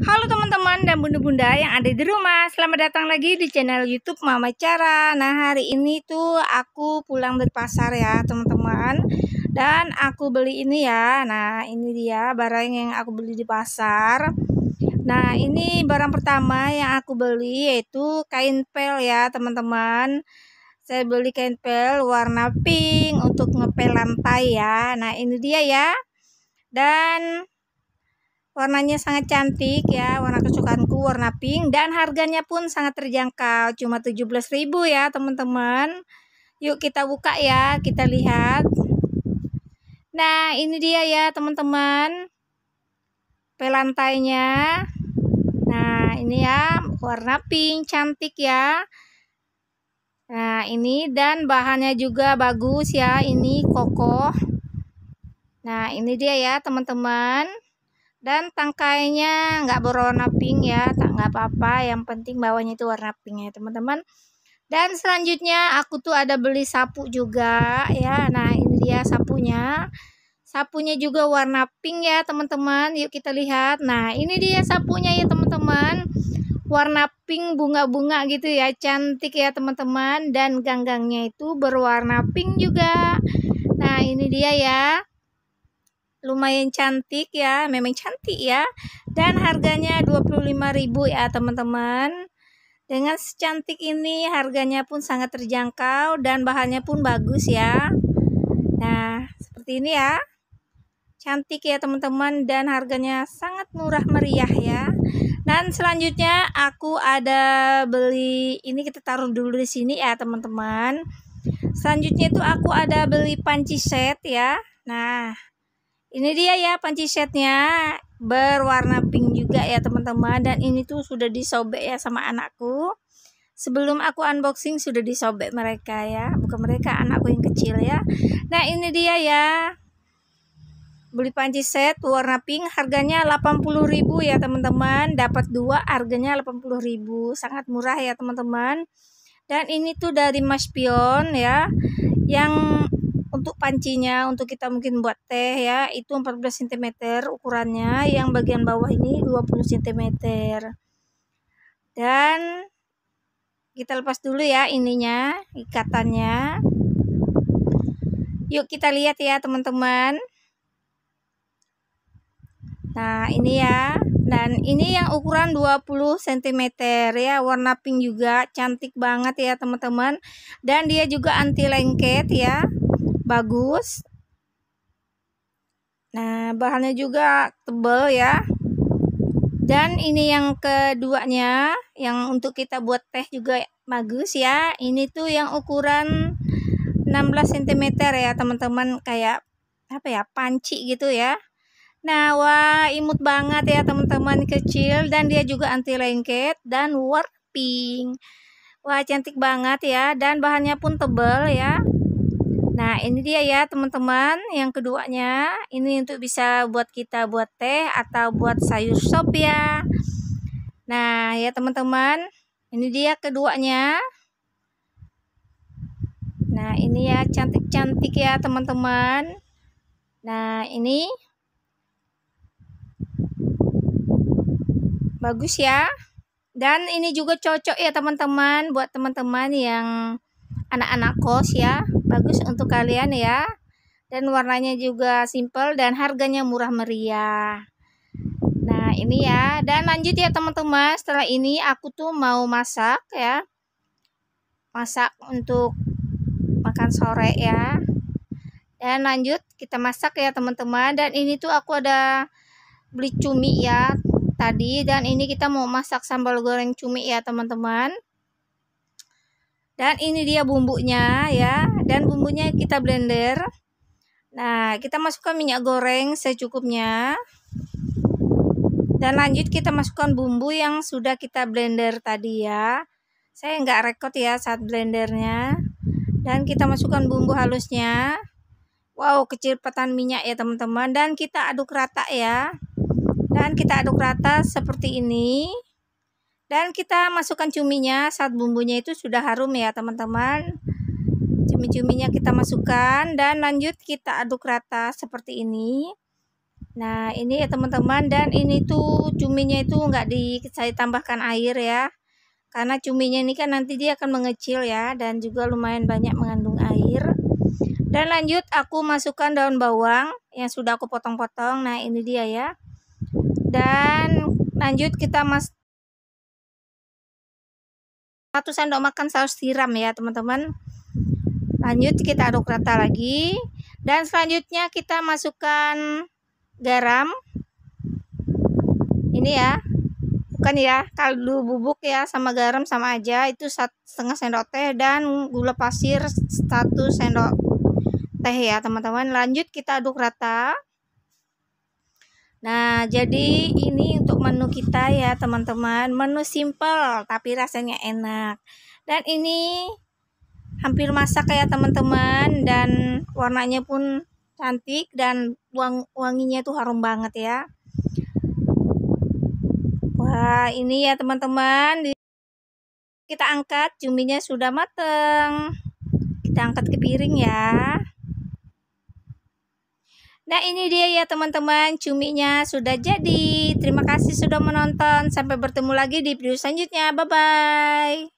Halo teman-teman dan bunda-bunda yang ada di rumah, selamat datang lagi di channel YouTube Mama Cara. Nah, hari ini tuh aku pulang dari pasar ya teman-teman, dan aku beli ini ya. Nah, ini dia barang yang aku beli di pasar. Nah, ini barang pertama yang aku beli yaitu kain pel ya teman-teman. Saya beli kain pel warna pink untuk ngepel lantai ya. Nah, ini dia ya. Dan warnanya sangat cantik ya, warna kesukaanku warna pink, dan harganya pun sangat terjangkau, cuma 17.000 ya teman-teman. Yuk kita buka ya, kita lihat. Nah, ini dia ya teman-teman, pelantainya. Nah, ini ya warna pink cantik ya. Nah, ini dan bahannya juga bagus ya, ini kokoh. Nah, ini dia ya teman-teman. Dan tangkainya nggak berwarna pink ya, nggak apa-apa, yang penting bawahnya itu warna pink ya teman-teman. Dan selanjutnya aku tuh ada beli sapu juga ya. Nah, ini dia sapunya juga warna pink ya teman-teman. Yuk kita lihat. Nah, ini dia sapunya ya teman-teman, warna pink bunga-bunga gitu ya, cantik ya teman-teman. Dan ganggangnya itu berwarna pink juga. Nah, ini dia ya, lumayan cantik ya, memang cantik ya. Dan harganya 25.000 ya teman-teman. Dengan secantik ini harganya pun sangat terjangkau dan bahannya pun bagus ya. Nah, seperti ini ya, cantik ya teman-teman, dan harganya sangat murah meriah ya. Dan selanjutnya aku ada beli ini, kita taruh dulu di sini ya teman-teman. Selanjutnya itu aku ada beli panci set ya. Nah, ini dia ya panci setnya, berwarna pink juga ya teman-teman. Dan ini tuh sudah disobek ya sama anakku. Sebelum aku unboxing sudah disobek mereka ya. Bukan mereka, anakku yang kecil ya. Nah, ini dia ya, beli panci set warna pink, harganya 80.000 ya teman-teman. Dapat dua, harganya 80.000. Sangat murah ya teman-teman. Dan ini tuh dari Mas Pion ya, yang untuk pancinya, untuk kita mungkin buat teh ya, itu 14 cm ukurannya, yang bagian bawah ini 20 cm. Dan kita lepas dulu ya ininya, ikatannya. Yuk kita lihat ya teman-teman. Nah, ini ya. Dan ini yang ukuran 20 cm ya, warna pink juga, cantik banget ya teman-teman. Dan dia juga anti lengket ya, bagus. Nah, bahannya juga tebal ya. Dan ini yang keduanya, yang untuk kita buat teh juga bagus ya. Ini tuh yang ukuran 16 cm ya teman-teman, kayak apa ya, panci gitu ya. Nah, wah imut banget ya teman-teman, kecil, dan dia juga anti lengket dan warna pink. Wah, cantik banget ya, dan bahannya pun tebal ya. Nah, ini dia ya teman-teman, yang keduanya. Ini untuk bisa buat kita buat teh atau buat sayur sop ya. Nah, ya teman-teman, ini dia keduanya. Nah, ini ya, cantik-cantik ya teman-teman. Nah, ini bagus ya. Dan ini juga cocok ya teman-teman, buat teman-teman yang anak-anak kos ya, bagus untuk kalian ya. Dan warnanya juga simple dan harganya murah meriah. Nah, ini ya. Dan lanjut ya teman-teman, setelah ini aku tuh mau masak ya, masak untuk makan sore ya. Dan lanjut kita masak ya teman-teman. Dan ini tuh aku ada beli cumi ya tadi, dan ini kita mau masak sambal goreng cumi ya teman-teman. Dan ini dia bumbunya ya, dan bumbunya kita blender. Nah, kita masukkan minyak goreng secukupnya. Dan lanjut kita masukkan bumbu yang sudah kita blender tadi ya. Saya nggak rekod ya saat blendernya. Dan kita masukkan bumbu halusnya. Wow, kecepatan minyak ya teman-teman. Dan kita aduk rata ya. Dan kita aduk rata seperti ini. Dan kita masukkan cuminya saat bumbunya itu sudah harum ya teman-teman. Cumi-cuminya kita masukkan dan lanjut kita aduk rata seperti ini. Nah, ini ya teman-teman, dan ini tuh cuminya itu nggak saya tambahkan air ya. Karena cuminya ini kan nanti dia akan mengecil ya, dan juga lumayan banyak mengandung air. Dan lanjut aku masukkan daun bawang yang sudah aku potong-potong. Nah, ini dia ya. Dan lanjut kita 1 sendok makan saus tiram ya teman-teman. Lanjut kita aduk rata lagi. Dan selanjutnya kita masukkan garam. Ini ya. Bukan ya, kaldu bubuk ya, sama garam sama aja, itu 1,5 sendok teh, dan gula pasir 1 sendok teh ya teman-teman. Lanjut kita aduk rata. Nah, jadi ini untuk menu kita ya teman-teman, menu simple tapi rasanya enak. Dan ini hampir masak ya teman-teman, dan warnanya pun cantik dan wanginya itu harum banget ya. Wah, ini ya teman-teman, kita angkat, cuminya sudah mateng. Kita angkat ke piring ya. Nah, ini dia ya teman-teman, cuminya sudah jadi. Terima kasih sudah menonton. Sampai bertemu lagi di video selanjutnya. Bye-bye.